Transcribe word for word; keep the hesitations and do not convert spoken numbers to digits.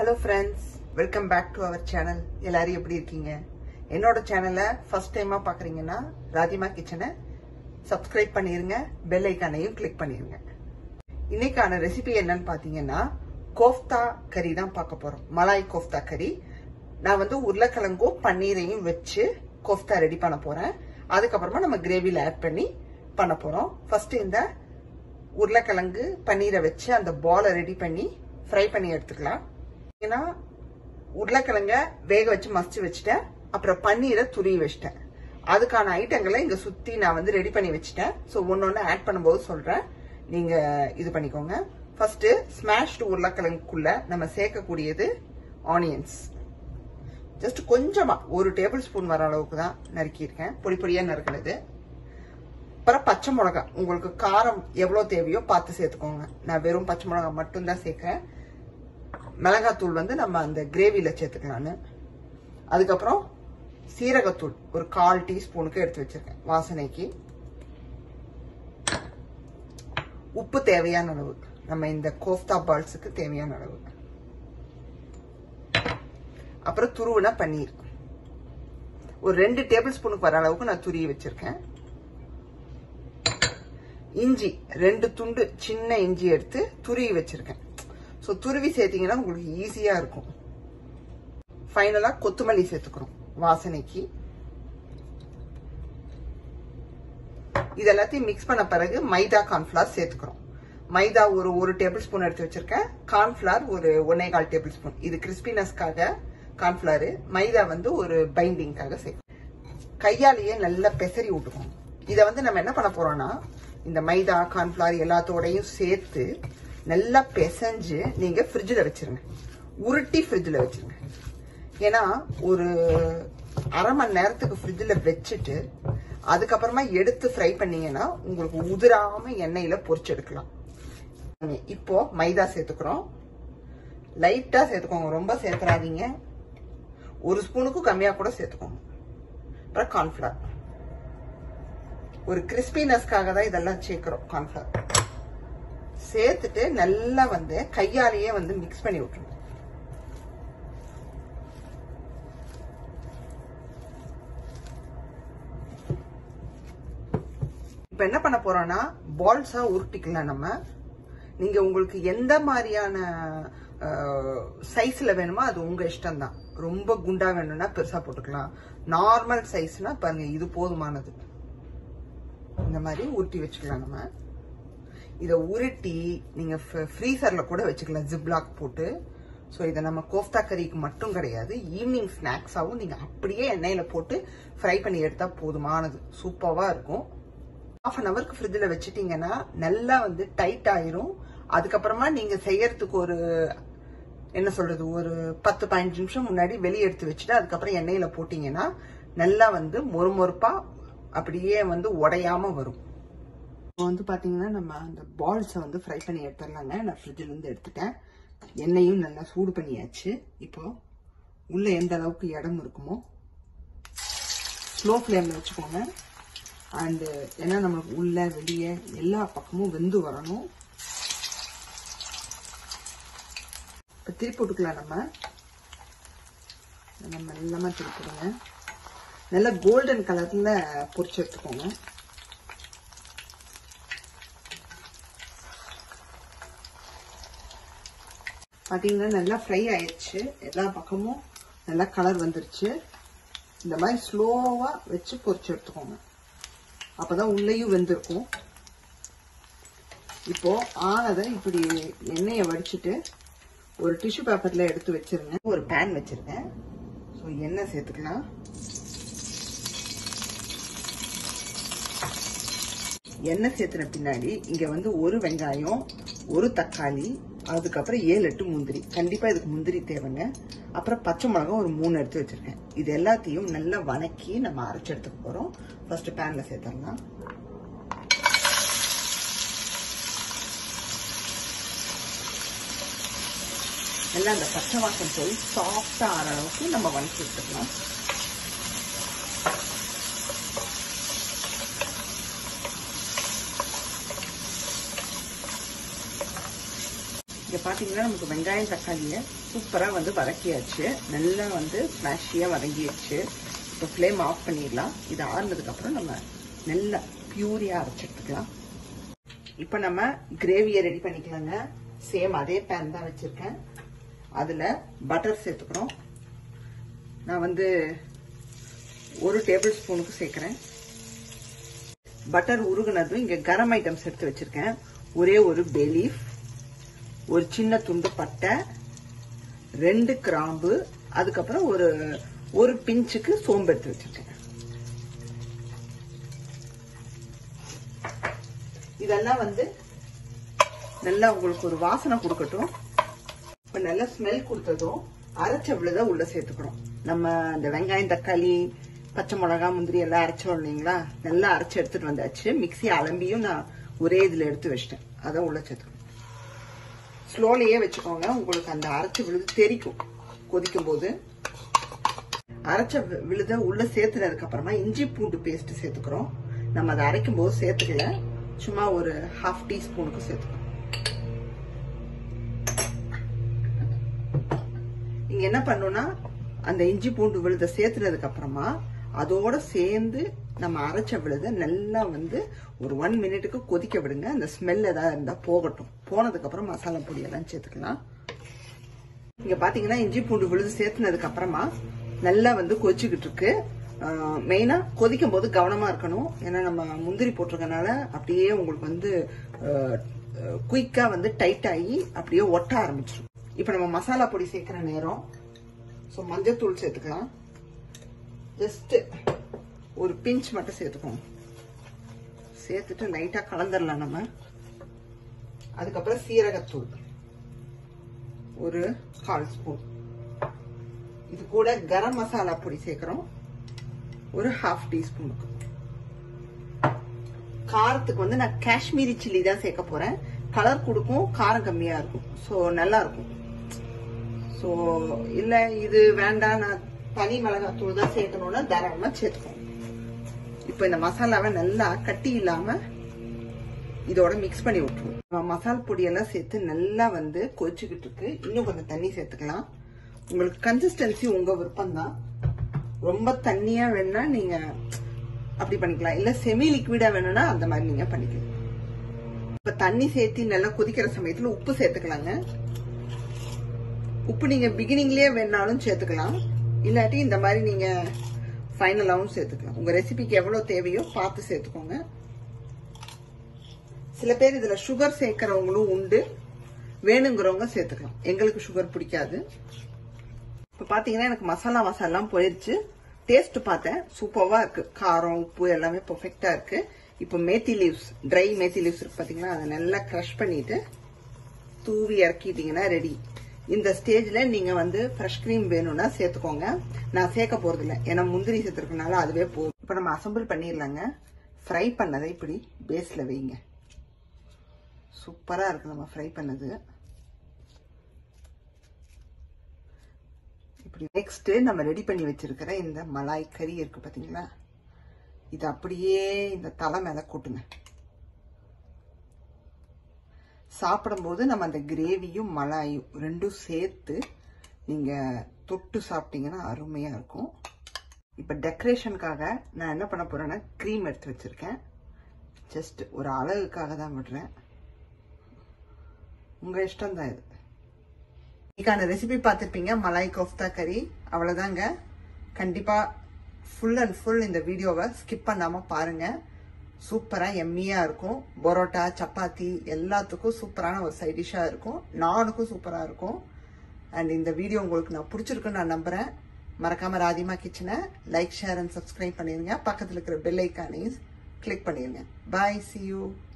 Hello friends, welcome back to our channel. எல்லாரும் எப்படி இருக்கீங்க? என்னோட சேனலை ஃபர்ஸ்ட் டைமா பார்க்கறீங்கன்னா ராதிமா கிச்சனை சப்ஸ்கிரைப் பண்ணிருங்க, பெல் ஐகானையும் கிளிக் பண்ணிருங்க. இன்னைக்கான ரெசிபி என்னன்னு பாத்தீங்கன்னா கோஃப்தா கறி தான் பார்க்க போறோம். மலாய் கோஃப்தா கறி. நான் வந்து உருளைக்கிழங்கும் பன்னீரையும் வச்சு கோஃப்தா ரெடி பண்ண போறேன். அதுக்கப்புறமா நம்ம கிரேவில ஆட் பண்ணி பண்ண போறோம். ஃபர்ஸ்ட் இந்த உருளைக்கிழங்கு பன்னீரை வச்சு அந்த பாலை ரெடி பண்ணி ஃப்ரை பண்ணி எடுத்துக்கலாம். ஏன்னா உருளைக்கிழங்க வேக வச்சு மசிச்சு வச்சுட்டேன், அப்புறம் பன்னீரை துருவி வச்சிட்டேன். அதுக்கான ஐட்டங்களை இங்க சுத்தி நான் வந்து ரெடி பண்ணி வச்சுட்டேன். ஸோ ஒன்னு ஒன்னு ஆட் பண்ணும்போது சொல்றேன், நீங்க இது பண்ணிக்கோங்க. ஃபர்ஸ்ட் ஸ்மாஷ்டு உருளைக்கிழங்குக்குள்ள நம்ம சேர்க்கக்கூடியது ஆனியன்ஸ். ஜஸ்ட் கொஞ்சமா ஒரு டேபிள் ஸ்பூன் வர அளவுக்கு தான் நறுக்கியிருக்கேன், பொடி பொடியா நறுக்கிறது. அப்புறம் பச்சை மிளகா, உங்களுக்கு காரம் எவ்வளவு தேவையோ பார்த்து சேர்த்துக்கோங்க. நான் வெறும் பச்சை மிளகா மட்டும் தான் சேர்க்கிறேன். மிளகாத்தூள் வந்து நம்ம அந்த கிரேவில சேர்த்துக்கலான்னு. அதுக்கப்புறம் சீரகத்தூள் ஒரு கால் டீஸ்பூனுக்கு எடுத்து வச்சிருக்கேன் வாசனைக்கு. உப்பு தேவையான அளவு, நம்ம இந்த கோஃப்தா பால்ஸுக்கு தேவையான அளவு. அப்புறம் துருவின பன்னீர் ஒரு ரெண்டு டேபிள் ஸ்பூனுக்கு வர அளவுக்கு நான் துருவி வச்சிருக்கேன். இஞ்சி ரெண்டு துண்டு சின்ன இஞ்சி எடுத்து துருவி வச்சிருக்கேன். ஸோ துருவி சேர்த்தீங்கன்னா உங்களுக்கு ஈஸியா இருக்கும். ஃபைனலா கொத்தமல்லி சேர்த்துக்கிறோம் வாசனைக்கு. இது எல்லாத்தையும் மிக்ஸ் பண்ண பிறகு மைதா கார்ன்ஃபிளவர் சேர்த்துக்கிறோம். மைதா ஒரு ஒரு டேபிள் ஸ்பூன் எடுத்து வச்சிருக்கேன். கார்ன்ஃபிளவர் ஒரு ஒன்னே கால் டேபிள் ஸ்பூன். இது கிறிஸ்பினஸ்க்காக கார்ன்ஃபிளவர், மைதா வந்து ஒரு பைண்டிங்காக சேர்க்கணும். கையாலேயே நல்லா பெசரி விட்டுக்கணும். இதை வந்து நம்ம என்ன பண்ண போறோம்னா, இந்த மைதா கார்ன்ஃபிளவர் எல்லாத்தோடையும் சேர்த்து நல்லா பிசைஞ்சு நீங்க ஃப்ரிட்ஜில் வச்சிருங்க, உருட்டி ஃப்ரிட்ஜில் வச்சிருங்க. ஏன்னா ஒரு அரை மணி நேரத்துக்கு ஃப்ரிட்ஜில் வச்சுட்டு அதுக்கப்புறமா எடுத்து ஃப்ரை பண்ணீங்கன்னா உங்களுக்கு உதிராம எண்ணெயில பொரிச்சு எடுக்கலாம். இப்போ மைதா சேர்த்துக்கிறோம். லைட்டா சேர்த்துக்கோங்க, ரொம்ப சேர்த்துறாதீங்க. ஒரு ஸ்பூனுக்கும் கம்மியா கூட சேர்த்துக்கோங்க. அப்புறம் கார்ன்ஃபிளவர் ஒரு கிறிஸ்பினஸ்க்காக தான் இதெல்லாம் சேர்க்கிறோம். கார்ன்ஃபிளவர் சேர்த்துட்டு நல்லா வந்து கையாலேயே வந்து மிக்ஸ் பண்ணி விட்டுருங்க. இப்ப என்ன பண்ண போறோம்னா பால்ஸா உருட்டிக்கலாம் நம்ம. நீங்க உங்களுக்கு எந்த மாதிரியான சைஸ்ல வேணுமோ அது உங்க இஷ்டம் தான். ரொம்ப குண்டா வேணும்னா பெருசா போட்டுக்கலாம். நார்மல் சைஸ்னா பாருங்க, இது போதுமானது. இந்த மாதிரி உருட்டி வச்சுக்கலாம் நம்ம. இதை உருட்டி நீங்க ஃப்ரீசர்ல கூட வச்சுக்கலாம், ஜிப்லாக் போட்டு. ஸோ இதை நம்ம கோஃப்தா கறிக்கு மட்டும் கிடையாது, ஈவினிங் ஸ்நாக்ஸாவும் நீங்க அப்படியே எண்ணெயில போட்டு ஃப்ரை பண்ணி எடுத்தா போதுமானது. சூப்பரா இருக்கும். ஹாஃப் அன் அவருக்கு ஃப்ரிட்ஜில் வச்சுட்டீங்கன்னா நல்லா வந்து டைட் ஆயிரும். அதுக்கப்புறமா நீங்க செய்யறதுக்கு ஒரு என்ன சொல்றது ஒரு பத்து பதினஞ்சு நிமிஷம் முன்னாடி வெளியே எடுத்து வச்சுட்டு அதுக்கப்புறம் எண்ணெயில போட்டீங்கன்னா நல்லா வந்து மொறுமொறுப்பா அப்படியே வந்து உடையாம வரும். இப்போ வந்து பாத்தீங்கன்னா நம்ம அந்த பால்ஸை வந்து ஃப்ரை பண்ணி எடுத்துடலாங்க. நான் ஃப்ரிட்ஜில் இருந்து எடுத்துட்டேன். எண்ணெயும் நல்லா சூடு பண்ணியாச்சு. இப்போ உள்ள எந்த அளவுக்கு இடம் இருக்குமோ ஸ்லோ ஃப்ளேம்ல வச்சுக்கோங்க. அண்டு ஏன்னா நம்மளுக்கு உள்ள வெளியே எல்லா பக்கமும் வெந்து வரணும். இப்போ திருப்பி விட்டுக்கலாம். நம்ம நம்ம மெல்லமா திருப்பிடுங்க. நல்லா கோல்டன் கலர்ல பொரிச்சு எடுத்துக்கோங்க. பாத்தீங்கன்னா நல்லா ஃப்ரை ஆயிடுச்சு. எல்லா பக்கமும் நல்லா கலர் வந்துருச்சு. இந்த மாதிரி ஸ்லோவா வச்சு பொரிச்சு எடுத்துக்கோங்க, அப்பதான் உள்ளேயும் வெந்திருக்கும். இப்போ ஆனதை இப்படி எண்ணெயை வடிச்சிட்டு ஒரு டிஷ்யூ பேப்பர்ல எடுத்து வச்சிருங்க. ஒரு பேன் வச்சிருக்கேன். ஸோ எண்ணெய் சேர்த்துக்கலாம். எண்ணெய் சேர்த்துன பின்னாடி இங்க வந்து ஒரு வெங்காயம், ஒரு தக்காளி, அதுக்கப்புறம் ஏழு எட்டு முந்திரி. கண்டிப்பா இதுக்கு முந்திரி தேவைங்க. அப்புறம் பச்சை மிளகாய் ஒரு மூணு எடுத்து வச்சிருக்கேன். இது எல்லாத்தையும் நல்லா வணக்கி நம்ம அரைச்சு எடுத்துக்க போறோம். ஃபர்ஸ்ட் பேன்ல சேர்த்துடலாம். நல்லா அந்த பச்சை வாசம் போய் சாஃப்டா ஆற அளவுக்கு நம்ம வணக்கி எடுத்துக்கலாம். இங்க பாத்தீங்கன்னா நமக்கு வெங்காயம் தக்காளியை சூப்பரா வந்து வதக்கியாச்சு, நல்லா வந்து ஸ்மாஷியா வதங்கிடுச்சு. இப்போ ஃப்ளேம் ஆஃப் பண்ணிடலாம். இது ஆறுனதுக்கு அப்புறம் நம்ம நல்லா பியூரியா அரைச்சு எடுத்துக்கலாம். இப்போ நம்ம கிரேவியை ரெடி பண்ணிக்கலாங்க. சேம் அதே பேன் தான் வச்சிருக்கேன். அதுல பட்டர் சேர்த்துக்கிறோம். நான் வந்து ஒரு டேபிள் ஸ்பூனுக்கு சேர்க்கிறேன். பட்டர் உருகுனதும் இங்க கரம் ஐட்டம்ஸ் எடுத்து வச்சிருக்கேன். ஒரே ஒரு பே லீஃப், ஒரு சின்ன துண்டு பட்டை, ரெண்டு கிராம்பு, அதுக்கப்புறம் ஒரு ஒரு பிஞ்சுக்கு சோம்பு எடுத்து வச்சிருக்கேன். இதெல்லாம் வந்து நல்லா உங்களுக்கு ஒரு வாசனை கொடுக்கட்டும். இப்ப நல்லா ஸ்மெல் கொடுத்ததும் அரைச்ச விழுத உள்ள சேர்த்துக்கிறோம். நம்ம இந்த வெங்காயம் தக்காளி பச்சை மிளகா முந்திரி எல்லாம் அரைச்சோம் இல்லைங்களா, நல்லா அரைச்சு எடுத்துட்டு வந்தாச்சு. மிக்சி அலம்பியும் நான் ஒரே இதுல எடுத்து வச்சிட்டேன். அதை உள்ள சேர்த்துக்கணும். ஸ்லோலியே வச்சுக்கோங்க, உங்களுக்கு அந்த அரைச்ச விழுது தெரிக்கும் கொதிக்கும் போது. அரைச்ச விழுத உள்ள சேர்த்துனதுக்கு அப்புறமா இஞ்சி பூண்டு பேஸ்ட் சேர்த்துக்கிறோம். நம்ம அதை அரைக்கும் போது சேர்த்துக்கல, சும்மா ஒரு ஹாஃப் டீஸ்பூனுக்கு சேர்த்துக்கணும். இங்க என்ன பண்ணணும்னா அந்த இஞ்சி பூண்டு விழுத சேர்த்துனதுக்கு அப்புறமா அதோட சேர்ந்து நம்ம அரைச்ச விழுத நல்லா வந்து ஒரு ஒன் மினிட்டுக்கு கொதிக்க விடுங்க. அந்த ஸ்மெல் ஏதாவது இருந்தா போகட்டும். போனதுக்கு அப்புறம் மசாலா பொடி எல்லாம் சேர்த்துக்கலாம். இங்க பாத்தீங்கன்னா இஞ்சி பூண்டு விழுது சேர்த்துனதுக்கு அப்புறமா நல்லா வந்து கொதிச்சுக்கிட்டு இருக்கு. மெயினா கொதிக்கும் போது கவனமா இருக்கணும். ஏன்னா நம்ம முந்திரி போட்டிருக்கனால அப்படியே உங்களுக்கு வந்து குயிக்கா வந்து டைட் ஆகி அப்படியே ஒட்ட ஆரம்பிச்சிடும். இப்ப நம்ம மசாலா பொடி சேர்க்கிற நேரம். ஸோ மஞ்சத்தூள் சேர்த்துக்கலாம். ஜஸ்ட் ஒரு பிஞ்ச் மட்டும் சேர்த்துக்கோங்க. சேர்த்துட்டு லைட்டா கலந்துடலாம் நம்ம. அதுக்கப்புறம் சீரகத்தூள் ஒரு கால் ஸ்பூன். இது கூட கரம் மசாலா பொடி சேர்க்கிறோம், ஒரு ஹாஃப் டீஸ்பூனுக்கு. காரத்துக்கு வந்து நான் காஷ்மீரி சில்லி தான் சேர்க்க போறேன். கலர் கொடுக்கும், காரம் கம்மியா இருக்கும். ஸோ நல்லா இருக்கும். ஸோ இல்ல இது வேண்டாம், நான் தனி மிளகாத்தூள் தான் சேர்க்கணும்னா தாராளமா சேர்த்துக்கோங்க. இப்போ இந்த மசாலாவை நல்லா கட்டி இல்லாம இதோட மிக்ஸ் பண்ணி விட்டுருவோம். மசாலா பொடியெல்லாம் சேர்த்து நல்லா வந்து கொதிச்சுக்கிட்டு இருக்கு. இன்னும் கொஞ்சம் தண்ணி சேர்த்துக்கலாம். உங்களுக்கு கன்சிஸ்டன்சி உங்க விருப்பம் தான். ரொம்ப தண்ணியா வேணும்னா நீங்க அப்படி பண்ணிக்கலாம், இல்ல செமி லிக்விடா வேணும்னா அந்த மாதிரி நீங்க பண்ணிக்கலாம். இப்ப தண்ணி சேர்த்து நல்லா கொதிக்கிற சமயத்துல உப்பு சேர்த்துக்கலாங்க. உப்பு நீங்க பிகினிங்லயே வேணாலும் சேர்த்துக்கலாம், இல்லாட்டி இந்த மாதிரி நீங்க ஃபைனலாவும் சேர்த்துக்கலாம். உங்க ரெசிபிக்கு எவ்வளவு தேவையோ பார்த்து சேர்த்துக்கோங்க. சில பேர் இதுல சுகர் சேர்க்கிறவங்களும் உண்டு, வேணுங்கிறவங்க சேர்த்துக்கலாம். எங்களுக்கு சுகர் பிடிக்காது. இப்ப பாத்தீங்கன்னா எனக்கு மசாலா மசாலாம் போயிடுச்சு. டேஸ்ட் பார்த்தேன், சூப்பர்வா இருக்கு. காரம் உப்பு எல்லாமே பெர்ஃபெக்டா இருக்கு. இப்போ methi leaves, dry methi leaves இருக்கு பாத்தீங்கன்னா, அதை நல்லா கிரஷ் பண்ணிட்டு தூவி இறக்கிட்டீங்கன்னா ரெடி. இந்த ஸ்டேஜ்ல நீங்க வந்து ஃப்ரெஷ் கிரீம் வேணும்னா சேர்த்துக்கோங்க. நான் சேர்க்க போறது இல்லை, ஏன்னா முந்திரி சேர்த்துருக்கனால அதுவே போதும். இப்ப நம்ம அசம்பிள் பண்ணிடலாங்க. ஃப்ரை பண்ணதை இப்படி பேஸ்ல வைங்க. சூப்பரா இருக்கு நம்ம ஃப்ரை பண்ணது. இப்படி நெக்ஸ்ட் நம்ம ரெடி பண்ணி வச்சிருக்கிற இந்த மலாய் கறி இருக்கு பாத்தீங்களா, இது அப்படியே இந்த தலை மேல கூட்டுங்க. சாப்பிடும்போது நம்ம அந்த கிரேவியும் மலாயும் ரெண்டும் சேர்த்து நீங்க தொட்டு சாப்பிட்டீங்கன்னா அருமையா இருக்கும். இப்ப டெக்கரேஷனுக்காக நான் என்ன பண்ண போறேன்னா கிரீம் எடுத்து வச்சிருக்கேன். ஜஸ்ட் ஒரு அழகுக்காக தான் விடுறேன், உங்க இஷ்டம் தான் இது. இன்னைக்கான ரெசிபி பார்த்துருப்பீங்க, மலாய் கோஃப்தா கறி. அவ்வளவுதாங்க. கண்டிப்பா ஃபுல் அண்ட் ஃபுல் இந்த வீடியோவை ஸ்கிப் பண்ணாம பாருங்க. சூப்பரா எம்மியா இருக்கும். பரோட்டா சப்பாத்தி எல்லாத்துக்கும் சூப்பரான ஒரு சைட் டிஷ்ஷா இருக்கும். நானுக்கும் சூப்பரா இருக்கும். அண்ட் இந்த வீடியோ உங்களுக்கு நான் பிடிச்சிருக்குன்னு நான் நம்புறேன். மறக்காம ராதிமா கிச்சனை லைக் ஷேர் அண்ட் சப்ஸ்கிரைப் பண்ணிருங்க. பக்கத்துல இருக்கிற பெல் ஐக்கானையும் கிளிக் பண்ணிருங்க. பாய், see you.